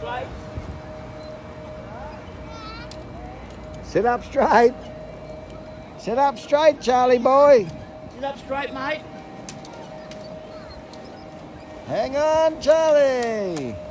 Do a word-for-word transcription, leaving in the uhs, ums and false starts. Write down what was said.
straight. Sit up straight. Sit up straight, Charlie boy. Sit up straight, mate. Hang on, Charlie.